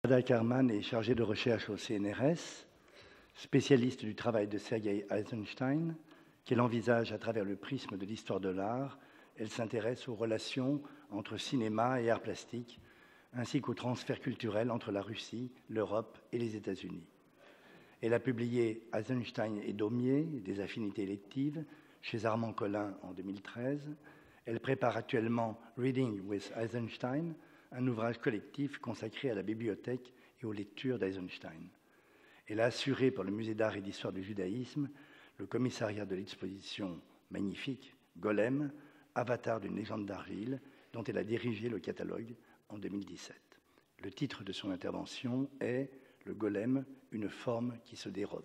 Ada Karman est chargée de recherche au CNRS, spécialiste du travail de Sergei Eisenstein, qu'elle envisage à travers le prisme de l'histoire de l'art. Elle s'intéresse aux relations entre cinéma et art plastique, ainsi qu'au transfert culturel entre la Russie, l'Europe et les États-Unis. Elle a publié Eisenstein et Daumier, des affinités électives, chez Armand Collin en 2013. Elle prépare actuellement Reading with Eisenstein, un ouvrage collectif consacré à la bibliothèque et aux lectures d'Eisenstein. Elle a assuré pour le Musée d'art et d'histoire du judaïsme le commissariat de l'exposition magnifique Golem, avatar d'une légende d'argile, dont elle a dirigé le catalogue en 2017. Le titre de son intervention est « Le golem, une forme qui se dérobe ».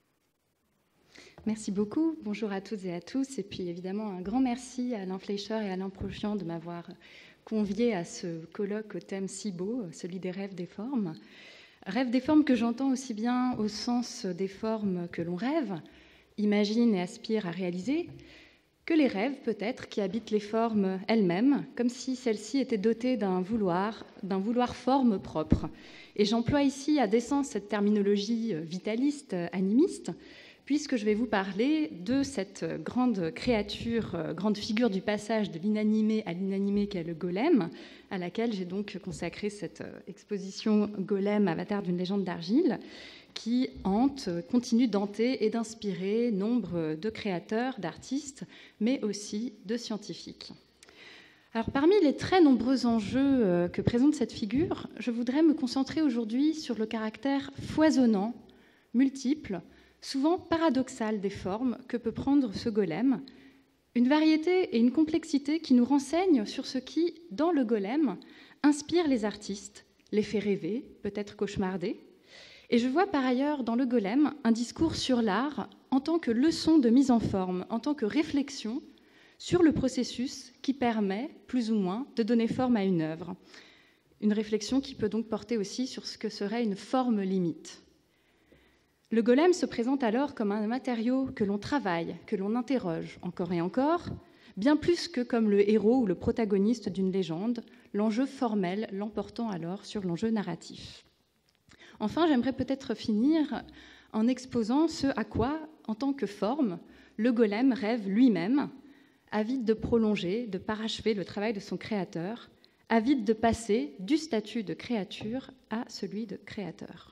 Merci beaucoup. Bonjour à toutes et à tous. Et puis évidemment, un grand merci à Alain Fleischer et à Alain Prochian de m'avoir convié à ce colloque au thème si beau, celui des rêves des formes. Rêves des formes que j'entends aussi bien au sens des formes que l'on rêve, imagine et aspire à réaliser, que les rêves peut-être qui habitent les formes elles-mêmes, comme si celles-ci étaient dotées d'un vouloir forme propre. Et j'emploie ici à dessein cette terminologie vitaliste, animiste, puisque je vais vous parler de cette grande créature, grande figure du passage de l'inanimé à l'inanimé qu'est le golem, à laquelle j'ai donc consacré cette exposition Golem, avatar d'une légende d'argile, qui hante, continue d'hanter et d'inspirer nombre de créateurs, d'artistes, mais aussi de scientifiques. Alors, parmi les très nombreux enjeux que présente cette figure, je voudrais me concentrer aujourd'hui sur le caractère foisonnant, multiple, souvent paradoxal des formes que peut prendre ce golem, une variété et une complexité qui nous renseignent sur ce qui, dans le golem, inspire les artistes, les fait rêver, peut-être cauchemarder. Et je vois par ailleurs dans le golem un discours sur l'art en tant que leçon de mise en forme, en tant que réflexion sur le processus qui permet, plus ou moins, de donner forme à une œuvre. Une réflexion qui peut donc porter aussi sur ce que serait une forme limite. Le golem se présente alors comme un matériau que l'on travaille, que l'on interroge encore et encore, bien plus que comme le héros ou le protagoniste d'une légende, l'enjeu formel l'emportant alors sur l'enjeu narratif. Enfin, j'aimerais peut-être finir en exposant ce à quoi, en tant que forme, le golem rêve lui-même, avide de prolonger, de parachever le travail de son créateur, avide de passer du statut de créature à celui de créateur.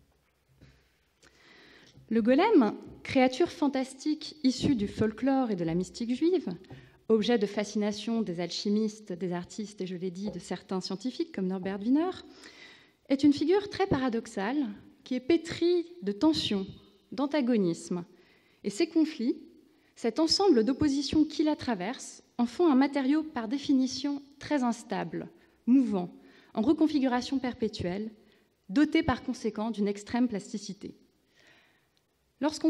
Le golem, créature fantastique issue du folklore et de la mystique juive, objet de fascination des alchimistes, des artistes et, je l'ai dit, de certains scientifiques comme Norbert Wiener, est une figure très paradoxale qui est pétrie de tensions, d'antagonismes. Et ces conflits, cet ensemble d'oppositions qui la traversent, en font un matériau par définition très instable, mouvant, en reconfiguration perpétuelle, doté par conséquent d'une extrême plasticité. Lorsqu'on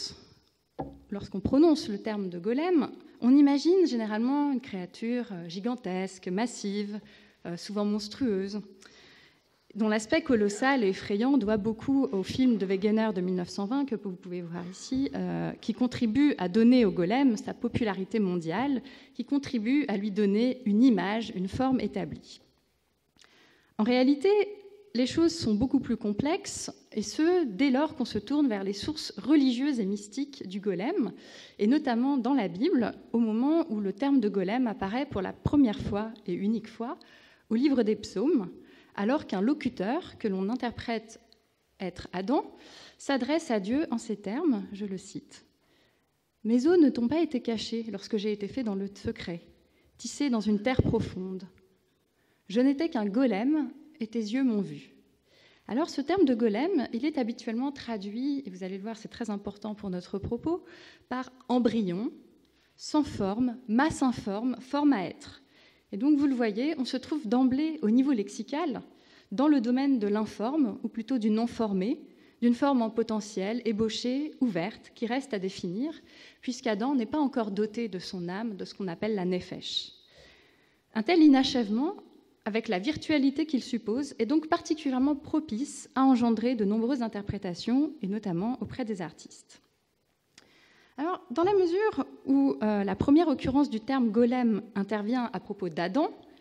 prononce le terme de golem, on imagine généralement une créature gigantesque, massive, souvent monstrueuse, dont l'aspect colossal et effrayant doit beaucoup au film de Wegener de 1920, que vous pouvez voir ici, qui contribue à donner au golem sa popularité mondiale, qui contribue à lui donner une image, une forme établie. En réalité, les choses sont beaucoup plus complexes, et ce, dès lors qu'on se tourne vers les sources religieuses et mystiques du golem, et notamment dans la Bible, au moment où le terme de golem apparaît pour la première fois et unique fois au livre des psaumes, alors qu'un locuteur, que l'on interprète être Adam, s'adresse à Dieu en ces termes, je le cite. « Mes os ne t'ont pas été cachés lorsque j'ai été fait dans le secret, tissé dans une terre profonde. Je n'étais qu'un golem, et tes yeux m'ont vu. » Alors ce terme de golem, il est habituellement traduit, et vous allez le voir, c'est très important pour notre propos, par embryon, sans forme, masse informe, forme à être. Et donc vous le voyez, on se trouve d'emblée au niveau lexical dans le domaine de l'informe, ou plutôt du non-formé, d'une forme en potentiel, ébauchée, ouverte, qui reste à définir, puisqu'Adam n'est pas encore doté de son âme, de ce qu'on appelle la nefesh. Un tel inachèvement, avec la virtualité qu'il suppose, est donc particulièrement propice à engendrer de nombreuses interprétations, et notamment auprès des artistes. Alors, dans la mesure où la première occurrence du terme golem intervient à propos d'Adam,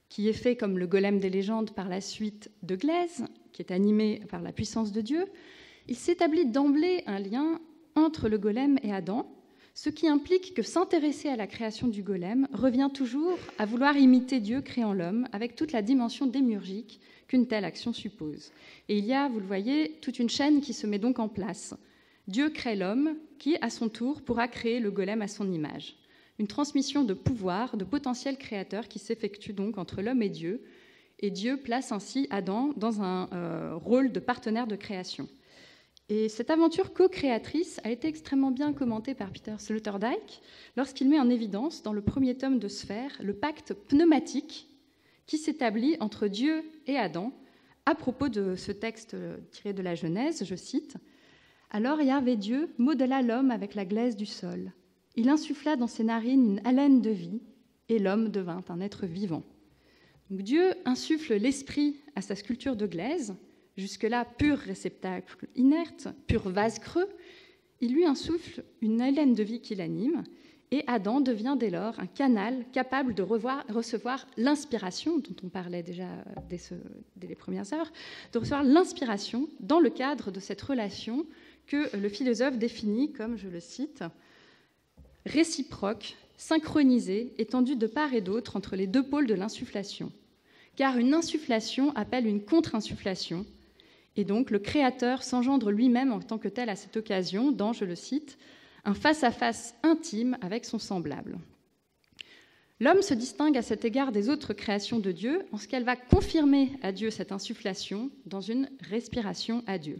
qui est fait comme le golem des légendes par la suite de glaise, qui est animé par la puissance de Dieu, il s'établit d'emblée un lien entre le golem et Adam, ce qui implique que s'intéresser à la création du golem revient toujours à vouloir imiter Dieu créant l'homme, avec toute la dimension démiurgique qu'une telle action suppose. Et il y a, vous le voyez, toute une chaîne qui se met donc en place. Dieu crée l'homme, qui, à son tour, pourra créer le golem à son image. Une transmission de pouvoir, de potentiel créateur qui s'effectue donc entre l'homme et Dieu place ainsi Adam dans un rôle de partenaire de création. Et cette aventure co-créatrice a été extrêmement bien commentée par Peter Sloterdijk lorsqu'il met en évidence, dans le premier tome de Sphère, le pacte pneumatique qui s'établit entre Dieu et Adam à propos de ce texte tiré de la Genèse, je cite, « Alors Yahvé Dieu modela l'homme avec la glaise du sol. Il insuffla dans ses narines une haleine de vie, et l'homme devint un être vivant. » Donc Dieu insuffle l'esprit à sa sculpture de glaise, jusque-là pur réceptacle inerte, pur vase creux. Il lui insuffle une haleine de vie qui l'anime, et Adam devient dès lors un canal capable de recevoir l'inspiration, dont on parlait déjà dès les premières heures, de recevoir l'inspiration dans le cadre de cette relation que le philosophe définit comme, je le cite, « réciproque, synchronisée, étendue de part et d'autre entre les deux pôles de l'insufflation. Car une insufflation appelle une contre-insufflation, et donc le créateur s'engendre lui-même en tant que tel à cette occasion dans, je le cite, un face-à-face intime avec son semblable. L'homme se distingue à cet égard des autres créations de Dieu en ce qu'elle va confirmer à Dieu cette insufflation dans une respiration à deux.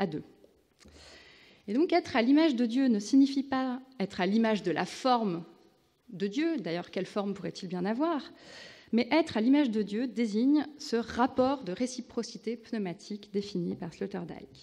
Et donc être à l'image de Dieu ne signifie pas être à l'image de la forme de Dieu, d'ailleurs quelle forme pourrait-il bien avoir, mais être à l'image de Dieu désigne ce rapport de réciprocité pneumatique défini par Sloterdijk.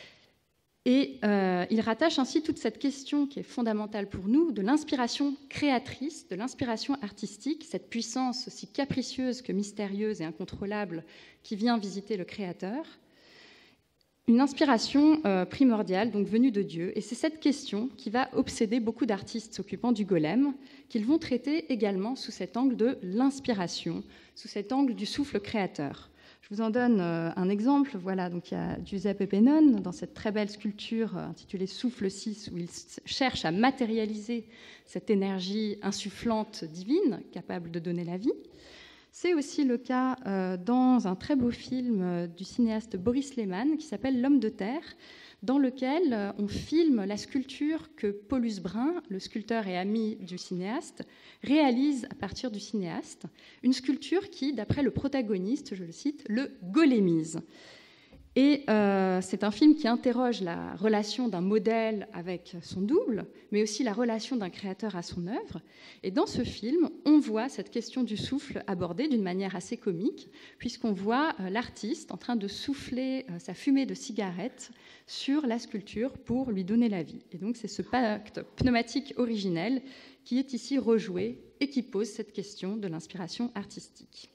Et il rattache ainsi toute cette question qui est fondamentale pour nous de l'inspiration créatrice, de l'inspiration artistique, cette puissance aussi capricieuse que mystérieuse et incontrôlable qui vient visiter le Créateur, une inspiration primordiale, donc venue de Dieu. Et c'est cette question qui va obséder beaucoup d'artistes s'occupant du golem, qu'ils vont traiter également sous cet angle de l'inspiration, sous cet angle du souffle créateur. Je vous en donne un exemple. Voilà, donc il y a Giuseppe Pennone dans cette très belle sculpture intitulée Souffle 6, où il cherche à matérialiser cette énergie insufflante divine, capable de donner la vie. C'est aussi le cas dans un très beau film du cinéaste Boris Lehmann qui s'appelle L'homme de terre, dans lequel on filme la sculpture que Paulus Brun, le sculpteur et ami du cinéaste, réalise à partir du cinéaste, une sculpture qui, d'après le protagoniste, je le cite, le golémise. Et c'est un film qui interroge la relation d'un modèle avec son double, mais aussi la relation d'un créateur à son œuvre. Et dans ce film, on voit cette question du souffle abordée d'une manière assez comique, puisqu'on voit l'artiste en train de souffler sa fumée de cigarette sur la sculpture pour lui donner la vie. Et donc c'est ce pacte pneumatique originel qui est ici rejoué et qui pose cette question de l'inspiration artistique.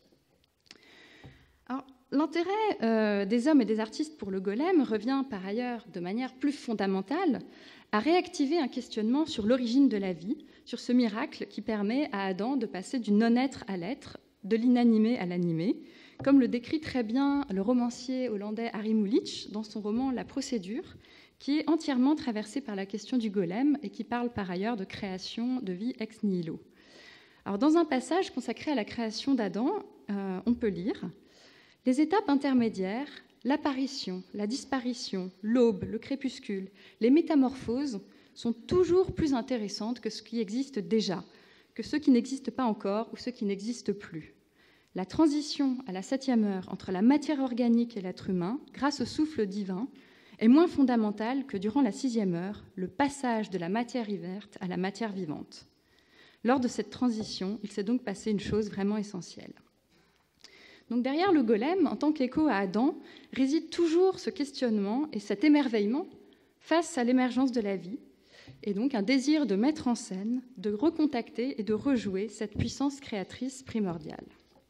Alors, l'intérêt des hommes et des artistes pour le golem revient par ailleurs de manière plus fondamentale à réactiver un questionnement sur l'origine de la vie, sur ce miracle qui permet à Adam de passer du non-être à l'être, de l'inanimé à l'animé, comme le décrit très bien le romancier hollandais Harry Mulisch dans son roman La Procédure, qui est entièrement traversé par la question du golem et qui parle par ailleurs de création de vie ex nihilo. Alors, dans un passage consacré à la création d'Adam, on peut lire « Les étapes intermédiaires, l'apparition, la disparition, l'aube, le crépuscule, les métamorphoses sont toujours plus intéressantes que ce qui existe déjà, que ceux qui n'existent pas encore ou ceux qui n'existent plus. La transition à la 7e heure entre la matière organique et l'être humain, grâce au souffle divin, est moins fondamentale que durant la 6e heure, le passage de la matière inerte à la matière vivante. Lors de cette transition, il s'est donc passé une chose vraiment essentielle. » Donc derrière le golem, en tant qu'écho à Adam, réside toujours ce questionnement et cet émerveillement face à l'émergence de la vie, et donc un désir de mettre en scène, de recontacter et de rejouer cette puissance créatrice primordiale.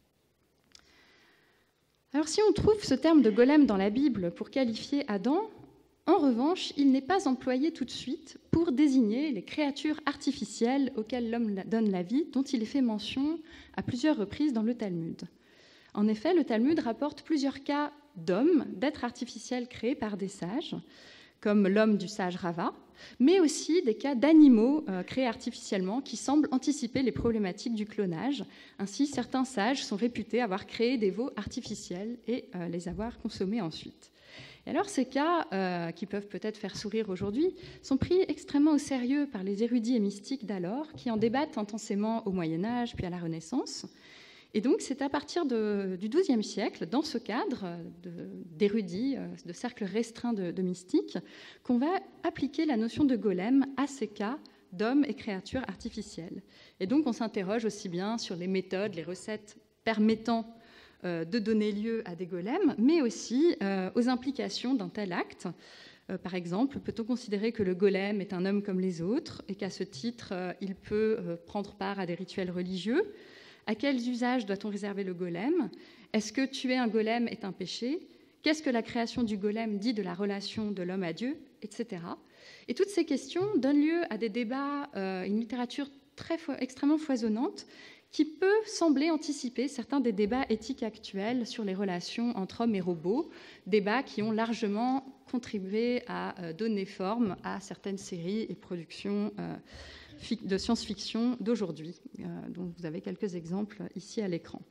Alors si on trouve ce terme de golem dans la Bible pour qualifier Adam, en revanche, il n'est pas employé tout de suite pour désigner les créatures artificielles auxquelles l'homme donne la vie, dont il est fait mention à plusieurs reprises dans le Talmud. En effet, le Talmud rapporte plusieurs cas d'hommes, d'êtres artificiels créés par des sages, comme l'homme du sage Rava, mais aussi des cas d'animaux créés artificiellement qui semblent anticiper les problématiques du clonage. Ainsi, certains sages sont réputés avoir créé des veaux artificiels et les avoir consommés ensuite. Et alors, ces cas, qui peuvent peut-être faire sourire aujourd'hui, sont pris extrêmement au sérieux par les érudits et mystiques d'alors, qui en débattent intensément au Moyen-Âge puis à la Renaissance. Et donc, c'est à partir du XIIe siècle, dans ce cadre d'érudits, de cercles restreints de mystiques, qu'on va appliquer la notion de golem à ces cas d'hommes et créatures artificielles. Et donc, on s'interroge aussi bien sur les méthodes, les recettes permettant de donner lieu à des golems, mais aussi aux implications d'un tel acte. Par exemple, peut-on considérer que le golem est un homme comme les autres et qu'à ce titre, il peut prendre part à des rituels religieux ? À quels usages doit-on réserver le golem ? Est-ce que tuer un golem est un péché ? Qu'est-ce que la création du golem dit de la relation de l'homme à Dieu ? Etc. Et toutes ces questions donnent lieu à des débats, une littérature extrêmement foisonnante qui peut sembler anticiper certains des débats éthiques actuels sur les relations entre hommes et robots, débats qui ont largement contribué à donner forme à certaines séries et productions de science-fiction d'aujourd'hui, dont vous avez quelques exemples ici à l'écran.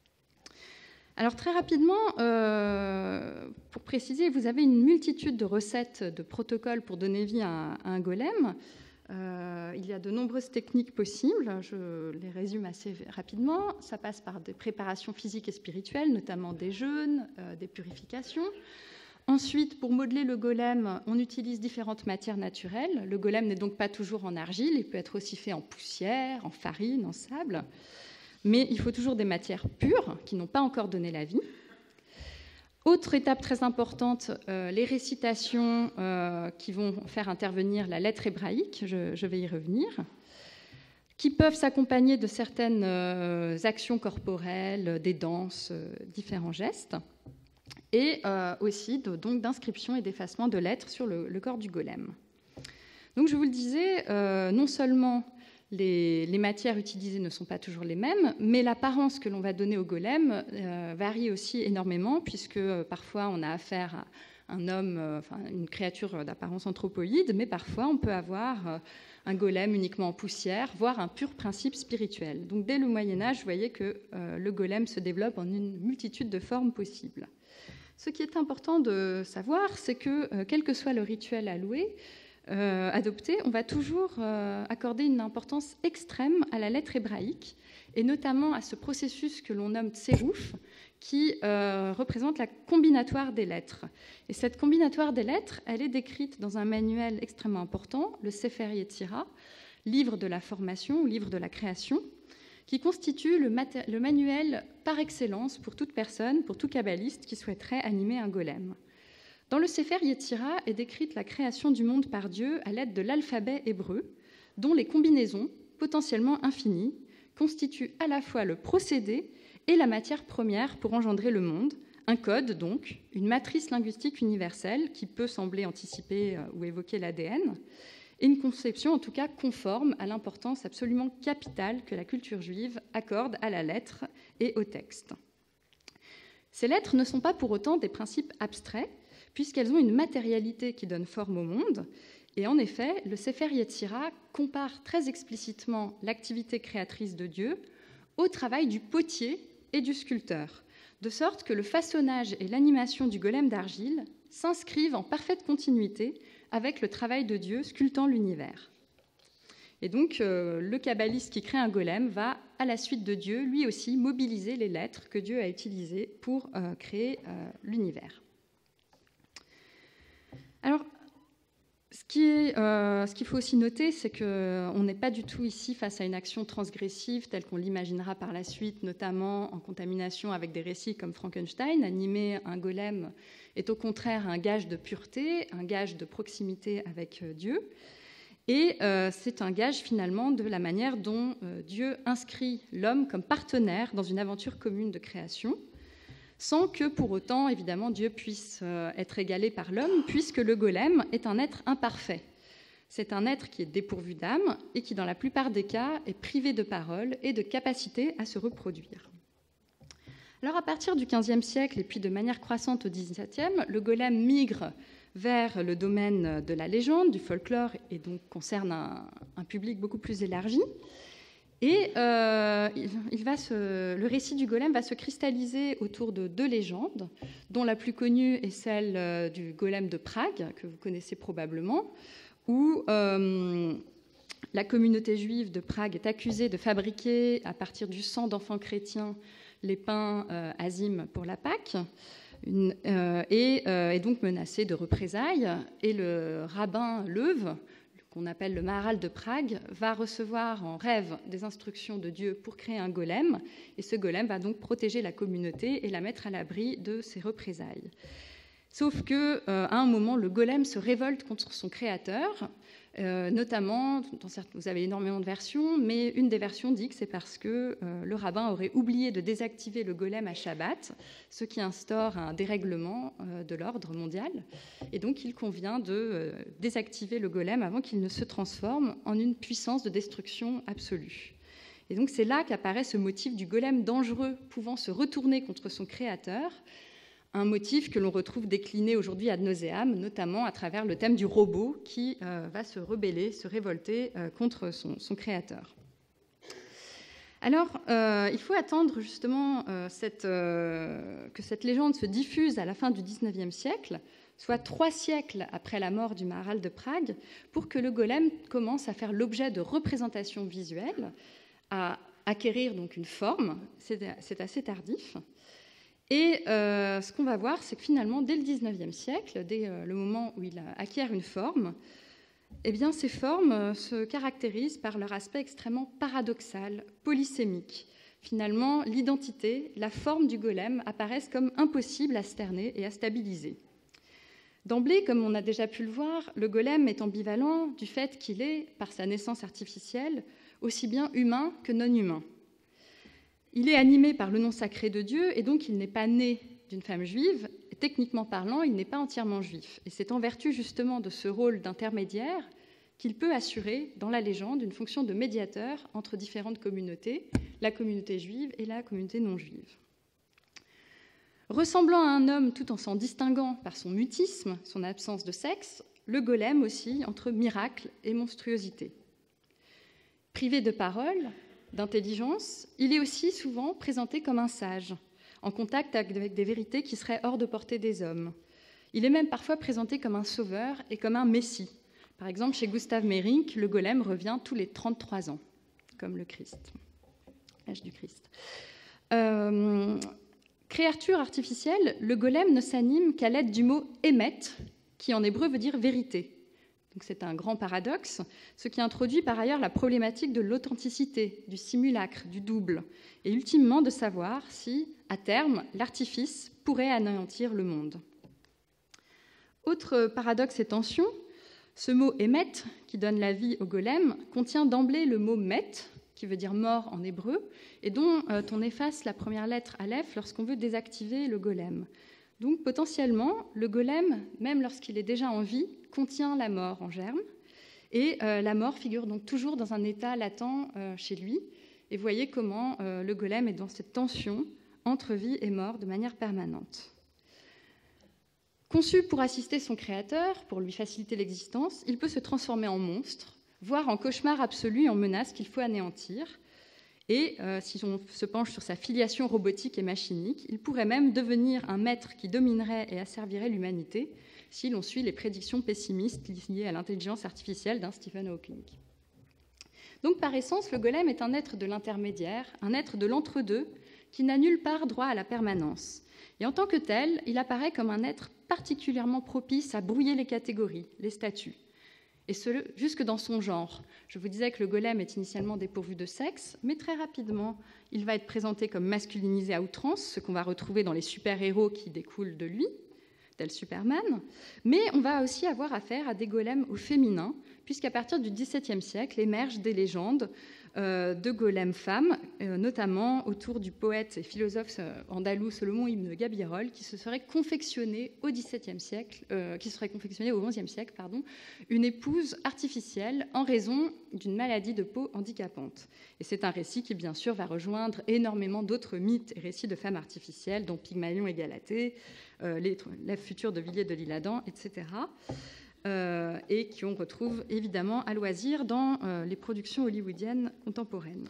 Alors très rapidement, pour préciser, vous avez une multitude de recettes, de protocoles pour donner vie à un golem. Il y a de nombreuses techniques possibles, je les résume assez rapidement. Ça passe par des préparations physiques et spirituelles, notamment des jeûnes, des purifications. Ensuite, pour modeler le golem, on utilise différentes matières naturelles. Le golem n'est donc pas toujours en argile, il peut être aussi fait en poussière, en farine, en sable. Mais il faut toujours des matières pures qui n'ont pas encore donné la vie. Autre étape très importante, les récitations qui vont faire intervenir la lettre hébraïque, je vais y revenir, qui peuvent s'accompagner de certaines actions corporelles, des danses, différents gestes, et aussi donc d'inscription et d'effacement de lettres sur le corps du golem. Donc je vous le disais, non seulement les matières utilisées ne sont pas toujours les mêmes, mais l'apparence que l'on va donner au golem varie aussi énormément, puisque parfois on a affaire à un homme, une créature d'apparence anthropoïde, mais parfois on peut avoir un golem uniquement en poussière, voire un pur principe spirituel. Donc dès le Moyen-Âge, vous voyez que le golem se développe en une multitude de formes possibles. Ce qui est important de savoir, c'est que quel que soit le rituel alloué, adopté, on va toujours accorder une importance extrême à la lettre hébraïque, et notamment à ce processus que l'on nomme tsérouf, qui représente la combinatoire des lettres. Et cette combinatoire des lettres, elle est décrite dans un manuel extrêmement important, le Sefer Yetzira, livre de la formation, livre de la création, qui constitue le manuel par excellence pour toute personne, pour tout kabbaliste qui souhaiterait animer un golem. Dans le Sefer Yetzira est décrite la création du monde par Dieu à l'aide de l'alphabet hébreu, dont les combinaisons, potentiellement infinies, constituent à la fois le procédé et la matière première pour engendrer le monde, un code donc, une matrice linguistique universelle qui peut sembler anticiper ou évoquer l'ADN, et une conception en tout cas conforme à l'importance absolument capitale que la culture juive accorde à la lettre et au texte. Ces lettres ne sont pas pour autant des principes abstraits, puisqu'elles ont une matérialité qui donne forme au monde. Et en effet, le Sefer Yetzira compare très explicitement l'activité créatrice de Dieu au travail du potier et du sculpteur, de sorte que le façonnage et l'animation du golem d'argile s'inscrivent en parfaite continuité avec le travail de Dieu sculptant l'univers. Et donc, le kabbaliste qui crée un golem va, à la suite de Dieu, lui aussi mobiliser les lettres que Dieu a utilisées pour créer l'univers. Alors, ce qu'il faut aussi noter, c'est qu'on n'est pas du tout ici face à une action transgressive telle qu'on l'imaginera par la suite, notamment en contamination avec des récits comme Frankenstein. Animer un golem est au contraire un gage de pureté, un gage de proximité avec Dieu. Et c'est un gage finalement de la manière dont Dieu inscrit l'homme comme partenaire dans une aventure commune de création, sans que pour autant, évidemment, Dieu puisse être égalé par l'homme, puisque le golem est un être imparfait. C'est un être qui est dépourvu d'âme et qui, dans la plupart des cas, est privé de parole et de capacité à se reproduire. Alors à partir du XVe siècle et puis de manière croissante au XVIIe, le golem migre vers le domaine de la légende, du folklore, et donc concerne un public beaucoup plus élargi. Et le récit du golem va se cristalliser autour de 2 légendes, dont la plus connue est celle du golem de Prague, que vous connaissez probablement, où la communauté juive de Prague est accusée de fabriquer, à partir du sang d'enfants chrétiens, les pains azim pour la Pâque, et est donc menacée de représailles. Et le rabbin Leuve, qu'on appelle le Maharal de Prague, va recevoir en rêve des instructions de Dieu pour créer un golem, et ce golem va donc protéger la communauté et la mettre à l'abri de ses représailles. Sauf qu'à un moment, le golem se révolte contre son créateur, notamment, vous avez énormément de versions, mais une des versions dit que c'est parce que le rabbin aurait oublié de désactiver le golem à Shabbat, ce qui instaure un dérèglement de l'ordre mondial. Et donc, il convient de désactiver le golem avant qu'il ne se transforme en une puissance de destruction absolue. Et donc, c'est là qu'apparaît ce motif du golem dangereux pouvant se retourner contre son créateur, un motif que l'on retrouve décliné aujourd'hui ad nauseam, notamment à travers le thème du robot qui va se rebeller, se révolter contre son créateur. Alors, il faut attendre justement que cette légende se diffuse à la fin du XIXe siècle, soit 3 siècles après la mort du Maharal de Prague, pour que le golem commence à faire l'objet de représentations visuelles, à acquérir donc une forme. C'est assez tardif. Et ce qu'on va voir, c'est que finalement, dès le XIXe siècle, dès le moment où il acquiert une forme, eh bien, ces formes se caractérisent par leur aspect extrêmement paradoxal, polysémique. Finalement, l'identité, la forme du golem apparaissent comme impossibles à cerner et à stabiliser. D'emblée, comme on a déjà pu le voir, le golem est ambivalent du fait qu'il est, par sa naissance artificielle, aussi bien humain que non humain. Il est animé par le nom sacré de Dieu et donc il n'est pas né d'une femme juive. Et techniquement parlant, il n'est pas entièrement juif. Et c'est en vertu justement de ce rôle d'intermédiaire qu'il peut assurer dans la légende une fonction de médiateur entre différentes communautés, la communauté juive et la communauté non juive. Ressemblant à un homme tout en s'en distinguant par son mutisme, son absence de sexe, le golem oscille entre miracle et monstruosité. Privé de parole, d'intelligence, il est aussi souvent présenté comme un sage, en contact avec des vérités qui seraient hors de portée des hommes. Il est même parfois présenté comme un sauveur et comme un messie. Par exemple, chez Gustav Meyrink, le golem revient tous les 33 ans, comme le Christ, l'âge du Christ. Créature artificielle, le golem ne s'anime qu'à l'aide du mot « émet », qui en hébreu veut dire « vérité ». Donc c'est un grand paradoxe, ce qui introduit par ailleurs la problématique de l'authenticité, du simulacre, du double, et ultimement de savoir si, à terme, l'artifice pourrait anéantir le monde. Autre paradoxe et tension, ce mot « émet », qui donne la vie au golem, contient d'emblée le mot « met », qui veut dire mort en hébreu, et dont on efface la première lettre aleph lorsqu'on veut désactiver le golem. Donc potentiellement, le golem, même lorsqu'il est déjà en vie, contient la mort en germe, et la mort figure donc toujours dans un état latent chez lui. Et vous voyez comment le golem est dans cette tension entre vie et mort de manière permanente. Conçu pour assister son créateur, pour lui faciliter l'existence, il peut se transformer en monstre, voire en cauchemar absolu et en menace qu'il faut anéantir. Et si on se penche sur sa filiation robotique et machinique, il pourrait même devenir un maître qui dominerait et asservirait l'humanité si l'on suit les prédictions pessimistes liées à l'intelligence artificielle d'un Stephen Hawking. Donc par essence, le golem est un être de l'intermédiaire, un être de l'entre-deux, qui n'a nulle part droit à la permanence. Et en tant que tel, il apparaît comme un être particulièrement propice à brouiller les catégories, les statuts. Et ce, jusque dans son genre. Je vous disais que le golem est initialement dépourvu de sexe, mais très rapidement, il va être présenté comme masculinisé à outrance, ce qu'on va retrouver dans les super-héros qui découlent de lui, tel Superman. Mais on va aussi avoir affaire à des golems au féminin, puisqu'à partir du XVIIe siècle émergent des légendes de golems femmes, notamment autour du poète et philosophe andalou Solomon ibn Gabirol, qui se serait confectionné au XVIIe siècle, qui serait confectionné au XIe siècle, une épouse artificielle en raison d'une maladie de peau handicapante. Et c'est un récit qui, bien sûr, va rejoindre énormément d'autres mythes et récits de femmes artificielles, dont Pygmalion et Galatée, la future de Villiers de l'Isle-Adam, etc. Et qu'on retrouve évidemment à loisir dans les productions hollywoodiennes contemporaines.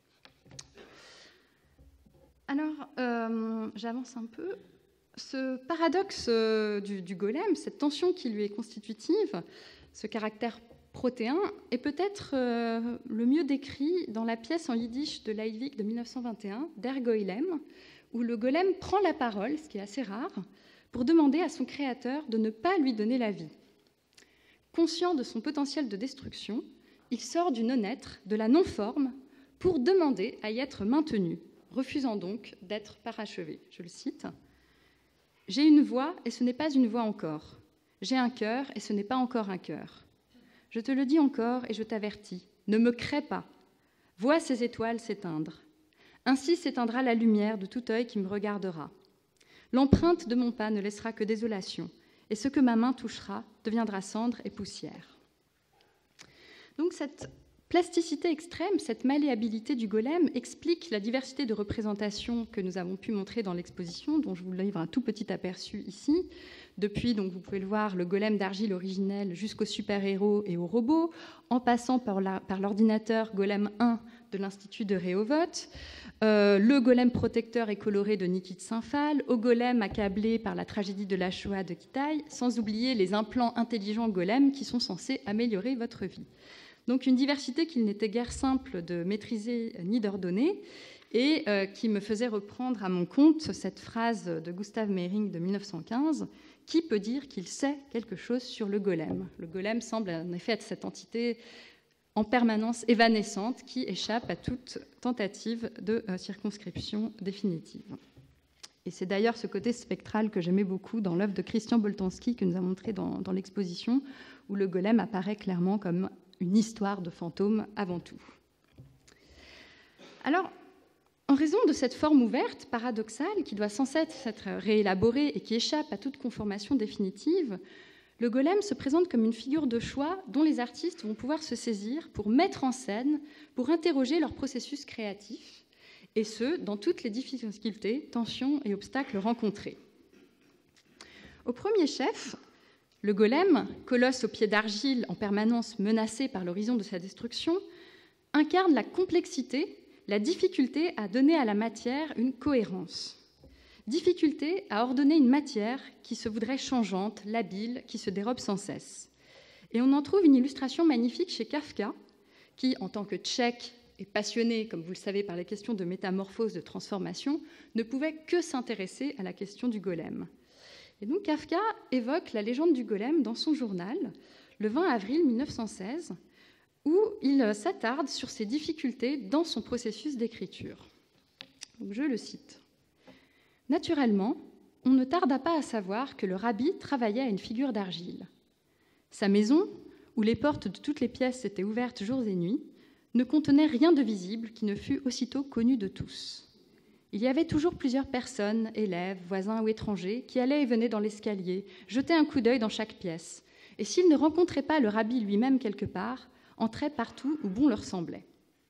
Alors, j'avance un peu. Ce paradoxe du golem, cette tension qui lui est constitutive, ce caractère protéin, est peut-être le mieux décrit dans la pièce en yiddish de Leibig de 1921, Der Golem, où le golem prend la parole, ce qui est assez rare, pour demander à son créateur de ne pas lui donner la vie. Conscient de son potentiel de destruction, il sort du non-être, de la non-forme, pour demander à y être maintenu, refusant donc d'être parachevé. Je le cite. « J'ai une voix et ce n'est pas une voix encore. J'ai un cœur et ce n'est pas encore un cœur. Je te le dis encore et je t'avertis, ne me crée pas. Vois ces étoiles s'éteindre. Ainsi s'éteindra la lumière de tout œil qui me regardera. L'empreinte de mon pas ne laissera que désolation. Et ce que ma main touchera deviendra cendre et poussière. » Donc cette plasticité extrême, cette malléabilité du golem explique la diversité de représentations que nous avons pu montrer dans l'exposition, dont je vous livre un tout petit aperçu ici. Depuis, donc, vous pouvez le voir, le golem d'argile originel jusqu'aux super-héros et aux robots, en passant par l'ordinateur Golem 1 de l'Institut de Rehovot, le golem protecteur et coloré de Niki de Saint-Phal, au golem accablé par la tragédie de la Shoah de Kitaï, sans oublier les implants intelligents golem qui sont censés améliorer votre vie. Donc une diversité qu'il n'était guère simple de maîtriser ni d'ordonner, et qui me faisait reprendre à mon compte cette phrase de Gustav Mehring de 1915, « Qui peut dire qu'il sait quelque chose sur le golem ?» Le golem semble en effet être cette entité en permanence évanescente qui échappe à toute tentative de circonscription définitive. Et c'est d'ailleurs ce côté spectral que j'aimais beaucoup dans l'œuvre de Christian Boltanski que nous avons montré dans l'exposition, où le golem apparaît clairement comme une histoire de fantôme avant tout. Alors, en raison de cette forme ouverte, paradoxale, qui doit sans cesse être réélaborée et qui échappe à toute conformation définitive, le golem se présente comme une figure de choix dont les artistes vont pouvoir se saisir pour mettre en scène, pour interroger leur processus créatif, et ce, dans toutes les difficultés, tensions et obstacles rencontrés. Au premier chef, le golem, colosse aux pieds d'argile en permanence menacé par l'horizon de sa destruction, incarne la complexité, la difficulté à donner à la matière une cohérence. Difficulté à ordonner une matière qui se voudrait changeante, labile, qui se dérobe sans cesse. Et on en trouve une illustration magnifique chez Kafka, qui, en tant que tchèque et passionné, comme vous le savez, par les questions de métamorphose, de transformation, ne pouvait que s'intéresser à la question du golem. Et donc Kafka évoque la légende du golem dans son journal, le 20 avril 1916, où il s'attarde sur ses difficultés dans son processus d'écriture. Donc je le cite. « Naturellement, on ne tarda pas à savoir que le rabbi travaillait à une figure d'argile. Sa maison, où les portes de toutes les pièces étaient ouvertes jours et nuits, ne contenait rien de visible qui ne fût aussitôt connu de tous. Il y avait toujours plusieurs personnes, élèves, voisins ou étrangers, qui allaient et venaient dans l'escalier, jetaient un coup d'œil dans chaque pièce, et s'ils ne rencontraient pas le rabbi lui-même quelque part, entraient partout où bon leur semblait.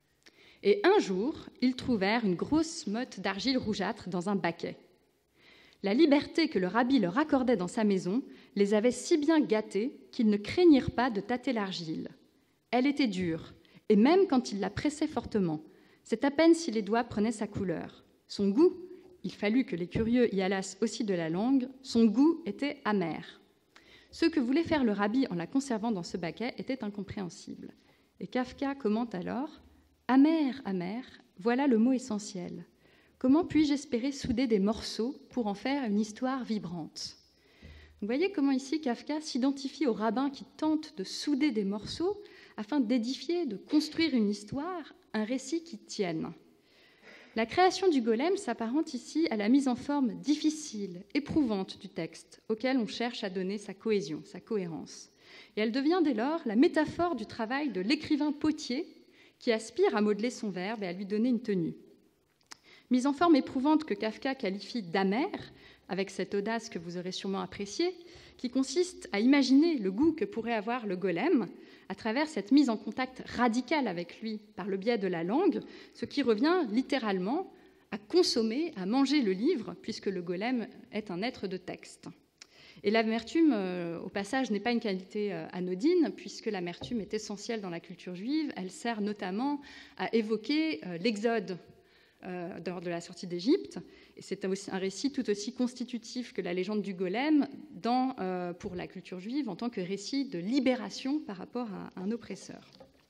Et un jour, ils trouvèrent une grosse motte d'argile rougeâtre dans un baquet. La liberté que le rabbi leur accordait dans sa maison les avait si bien gâtés qu'ils ne craignirent pas de tâter l'argile. Elle était dure, et même quand ils la pressaient fortement, c'est à peine si les doigts prenaient sa couleur. Son goût, il fallut que les curieux y allassent aussi de la langue, son goût était amer. Ce que voulait faire le rabbi en la conservant dans ce baquet était incompréhensible. Et Kafka commente alors « Amer, amer, voilà le mot essentiel. Comment puis-je espérer souder des morceaux pour en faire une histoire vibrante ?» Vous voyez comment ici Kafka s'identifie au rabbin qui tente de souder des morceaux afin d'édifier, de construire une histoire, un récit qui tienne. La création du golem s'apparente ici à la mise en forme difficile, éprouvante du texte, auquel on cherche à donner sa cohésion, sa cohérence. Et elle devient dès lors la métaphore du travail de l'écrivain potier qui aspire à modeler son verbe et à lui donner une tenue. Mise en forme éprouvante que Kafka qualifie d'amère, avec cette audace que vous aurez sûrement appréciée, qui consiste à imaginer le goût que pourrait avoir le golem à travers cette mise en contact radicale avec lui par le biais de la langue, ce qui revient littéralement à consommer, à manger le livre, puisque le golem est un être de texte. Et l'amertume, au passage, n'est pas une qualité anodine, puisque l'amertume est essentielle dans la culture juive. Elle sert notamment à évoquer l'exode lors de la sortie d'Égypte. Et c'est aussi un récit tout aussi constitutif que la légende du golem pour la culture juive en tant que récit de libération par rapport à un oppresseur.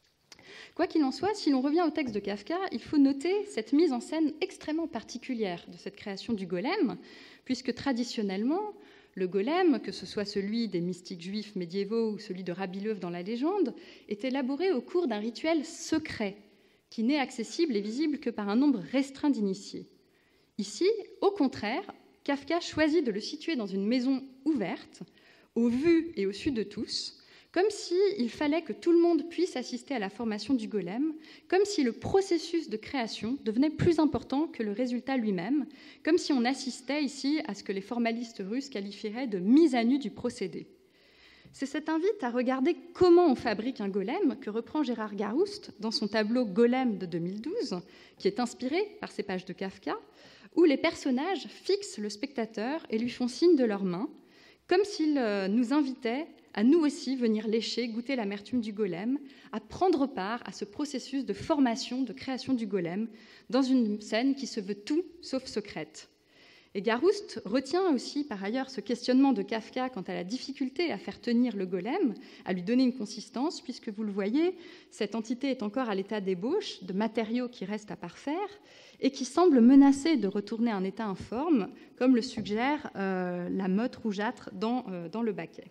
Quoi qu'il en soit, si l'on revient au texte de Kafka, il faut noter cette mise en scène extrêmement particulière de cette création du golem, puisque traditionnellement, le golem, que ce soit celui des mystiques juifs médiévaux ou celui de Rabbi Löw dans la légende, est élaboré au cours d'un rituel secret, qui n'est accessible et visible que par un nombre restreint d'initiés. Ici, au contraire, Kafka choisit de le situer dans une maison ouverte, au vu et au su de tous, comme s'il fallait que tout le monde puisse assister à la formation du golem, comme si le processus de création devenait plus important que le résultat lui-même, comme si on assistait ici à ce que les formalistes russes qualifieraient de mise à nu du procédé. C'est cette invite à regarder comment on fabrique un golem que reprend Gérard Garouste dans son tableau Golem de 2012, qui est inspiré par ces pages de Kafka, où les personnages fixent le spectateur et lui font signe de leurs mains, comme s'ils nous invitaient à nous aussi venir lécher, goûter l'amertume du golem, à prendre part à ce processus de formation, de création du golem, dans une scène qui se veut tout sauf secrète. Et Garouste retient aussi par ailleurs ce questionnement de Kafka quant à la difficulté à faire tenir le golem, à lui donner une consistance, puisque vous le voyez, cette entité est encore à l'état d'ébauche, de matériaux qui restent à parfaire, et qui semble menacée de retourner à un état informe, comme le suggère la motte rougeâtre dans le baquet.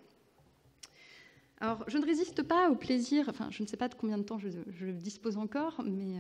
Alors, je ne résiste pas au plaisir, enfin, je ne sais pas de combien de temps je dispose encore, mais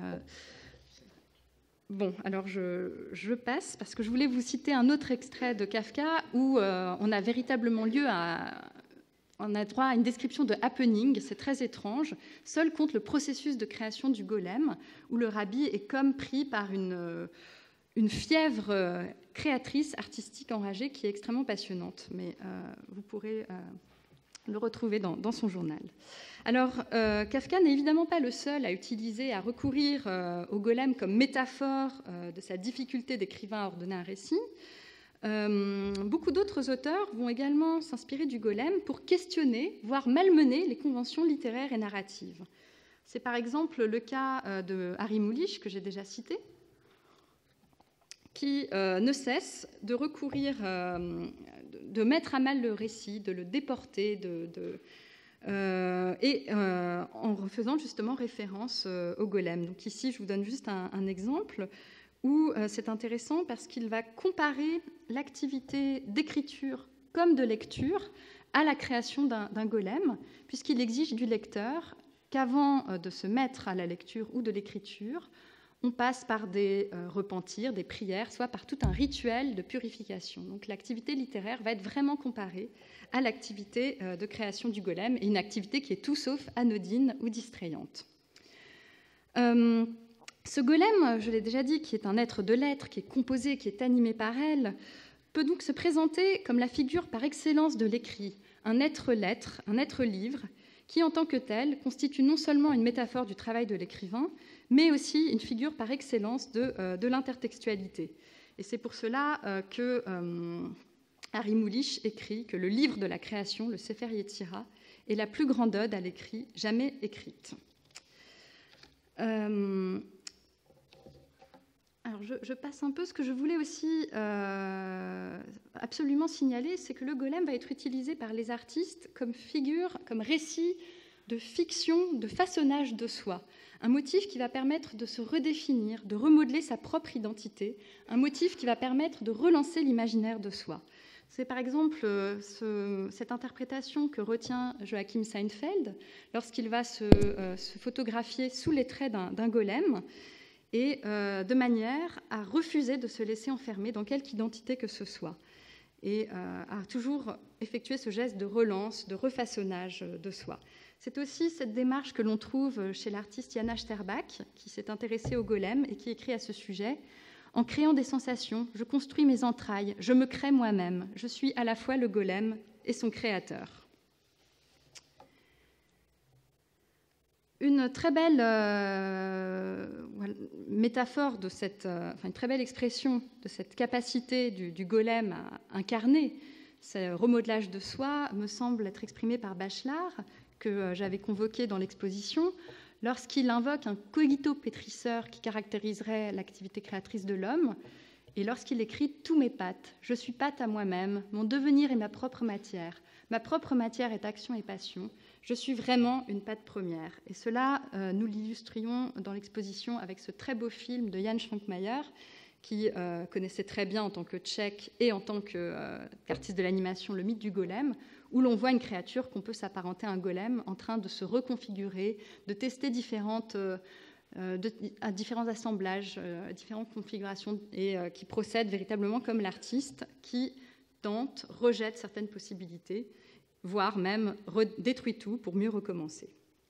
bon, alors je passe, parce que je voulais vous citer un autre extrait de Kafka où on a véritablement on a droit à une description de happening, c'est très étrange. Seul compte le processus de création du golem, où le rabbi est comme pris par une fièvre créatrice, artistique, enragée, qui est extrêmement passionnante. Mais vous pourrez le retrouver dans son journal. Alors, Kafka n'est évidemment pas le seul à recourir au golem comme métaphore de sa difficulté d'écrivain à ordonner un récit. Beaucoup d'autres auteurs vont également s'inspirer du golem pour questionner, voire malmener les conventions littéraires et narratives. C'est par exemple le cas de Harry Mulisch, que j'ai déjà cité, qui ne cesse de recourir, de mettre à mal le récit, de le déporter, en faisant justement référence au golem. Donc ici, je vous donne juste un exemple où c'est intéressant parce qu'il va comparer l'activité d'écriture comme de lecture à la création d'un golem, puisqu'il exige du lecteur qu'avant de se mettre à la lecture ou de l'écriture, on passe par des repentirs, des prières, soit par tout un rituel de purification. Donc l'activité littéraire va être vraiment comparée à l'activité de création du golem, et une activité qui est tout sauf anodine ou distrayante. Ce golem, je l'ai déjà dit, qui est un être de lettres, qui est composé, qui est animé par elle, peut donc se présenter comme la figure par excellence de l'écrit, un être lettre, un être livre, qui en tant que tel constitue non seulement une métaphore du travail de l'écrivain, mais aussi une figure par excellence de l'intertextualité. Et c'est pour cela que Harry Mulisch écrit que le livre de la création, le Sefer Yetzira, est la plus grande ode à l'écrit jamais écrite. Alors je passe un peu. Ce que je voulais aussi absolument signaler, c'est que le golem va être utilisé par les artistes comme figure, comme récit de fiction, de façonnage de soi. Un motif qui va permettre de se redéfinir, de remodeler sa propre identité, un motif qui va permettre de relancer l'imaginaire de soi. C'est par exemple cette interprétation que retient Joachim Seinfeld lorsqu'il va se photographier sous les traits d'un golem, et de manière à refuser de se laisser enfermer dans quelque identité que ce soit. et à toujours effectuer ce geste de relance, de refaçonnage de soi. C'est aussi cette démarche que l'on trouve chez l'artiste Jana Sterbak, qui s'est intéressée au golem et qui écrit à ce sujet « En créant des sensations, je construis mes entrailles, je me crée moi-même, je suis à la fois le golem et son créateur ». Une très belle métaphore de une très belle expression de cette capacité du golem à incarner ce remodelage de soi me semble être exprimée par Bachelard, que j'avais convoqué dans l'exposition, lorsqu'il invoque un cogito pétrisseur qui caractériserait l'activité créatrice de l'homme, et lorsqu'il écrit « Tous mes pâtes, je suis pâte à moi-même, mon devenir est ma propre matière est action et passion, je suis vraiment une pâte première ». Et cela, nous l'illustrions dans l'exposition avec ce très beau film de Jan Schwankmajer, qui connaissait très bien en tant que Tchèque et en tant qu'artiste de l'animation le mythe du golem, où l'on voit une créature qu'on peut s'apparenter à un golem en train de se reconfigurer, de tester différents assemblages, différentes configurations, et qui procède véritablement comme l'artiste qui tente, rejette certaines possibilités, voire même détruit tout pour mieux recommencer.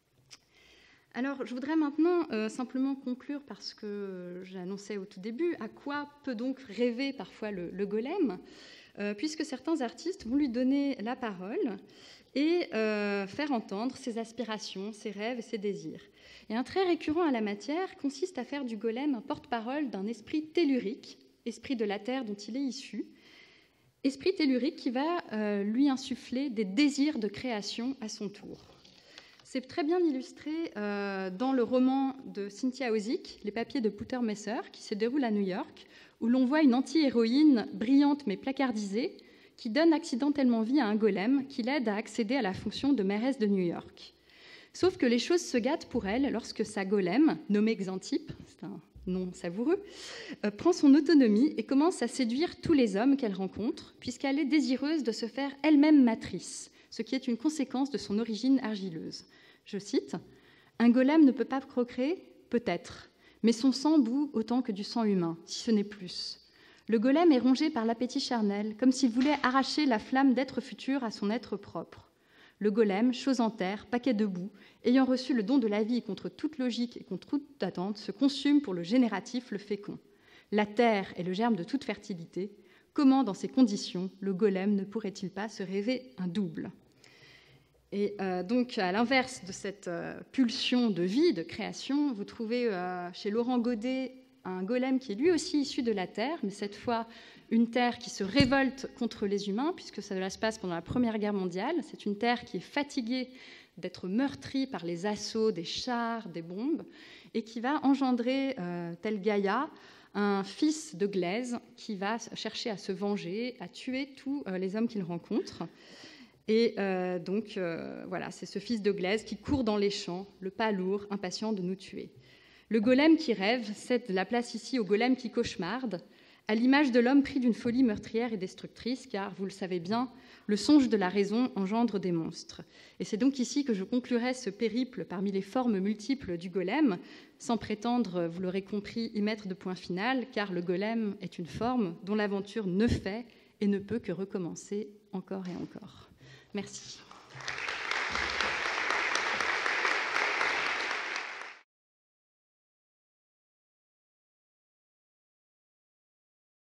Alors, je voudrais maintenant simplement conclure, parce que j'annonçais au tout début, à quoi peut donc rêver parfois le golem, puisque certains artistes vont lui donner la parole et faire entendre ses aspirations, ses rêves et ses désirs. Et un trait récurrent à la matière consiste à faire du golem un porte-parole d'un esprit tellurique, esprit de la terre dont il est issu, esprit tellurique qui va lui insuffler des désirs de création à son tour. C'est très bien illustré dans le roman de Cynthia Ozick, Les papiers de Peter Messer, qui se déroule à New York, où l'on voit une anti-héroïne brillante mais placardisée qui donne accidentellement vie à un golem qui l'aide à accéder à la fonction de mairesse de New York. Sauf que les choses se gâtent pour elle lorsque sa golem, nommée Xanthippe, c'est un nom savoureux, prend son autonomie et commence à séduire tous les hommes qu'elle rencontre, puisqu'elle est désireuse de se faire elle-même matrice, ce qui est une conséquence de son origine argileuse. Je cite, « Un golem ne peut pas procréer ? Peut-être, mais son sang bout autant que du sang humain, si ce n'est plus. Le golem est rongé par l'appétit charnel, comme s'il voulait arracher la flamme d'être futur à son être propre. Le golem, chose en terre, paquet de boue, ayant reçu le don de la vie contre toute logique et contre toute attente, se consume pour le génératif, le fécond. La terre est le germe de toute fertilité. Comment, dans ces conditions, le golem ne pourrait-il pas se rêver un double ?» Et donc, à l'inverse de cette pulsion de vie, de création, vous trouvez chez Laurent Godet un golem qui est lui aussi issu de la terre, mais cette fois une terre qui se révolte contre les humains, puisque ça se passe pendant la Première Guerre mondiale. C'est une terre qui est fatiguée d'être meurtrie par les assauts des chars, des bombes, et qui va engendrer, tel Gaïa, un fils de Glaise qui va chercher à se venger, à tuer tous les hommes qu'il rencontre. Et voilà, c'est ce fils de Glaise qui court dans les champs, le pas lourd, impatient de nous tuer. Le golem qui rêve cède la place ici au golem qui cauchemarde, à l'image de l'homme pris d'une folie meurtrière et destructrice, car, vous le savez bien, le songe de la raison engendre des monstres. Et c'est donc ici que je conclurai ce périple parmi les formes multiples du golem, sans prétendre, vous l'aurez compris, y mettre de point final, car le golem est une forme dont l'aventure ne fait et ne peut que recommencer encore et encore. Merci.